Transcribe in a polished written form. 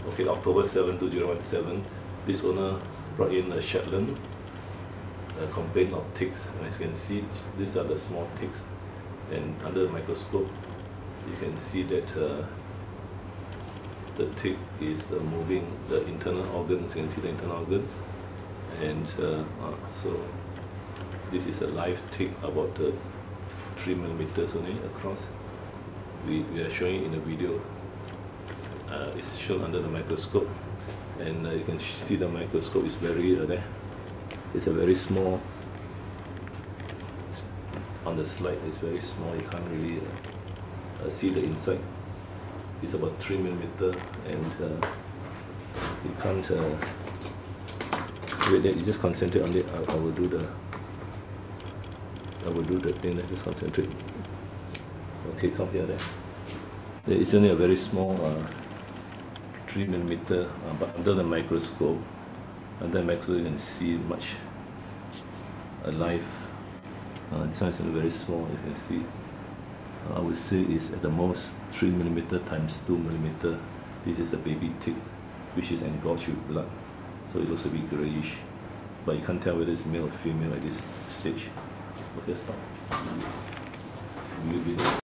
Okay, October 7, 2017, this owner brought in a Shetland, a complaint of ticks. And as you can see, these are the small ticks. And under the microscope, you can see that the tick is moving the internal organs. You can see the internal organs. And so this is a live tick about 3 millimeters only across. We are showing it in a video. It's shown under the microscope, and you can see the microscope is very there. It's a very small. On the slide, it's very small. You can't really see the inside. It's about 3 millimeters, and you can't. Wait, you just concentrate on it. I will do the thing. Just concentrate. Okay, come here there. It's only a very small 3 millimeters, but under the microscope, you can see much alive. This one is very small. You can see. I would say it's at the most 3 millimeters times 2 millimeters. This is the baby tick, which is engorged with blood, so it looks a bit grayish, but you can't tell whether it's male or female at this stage. Okay, stop.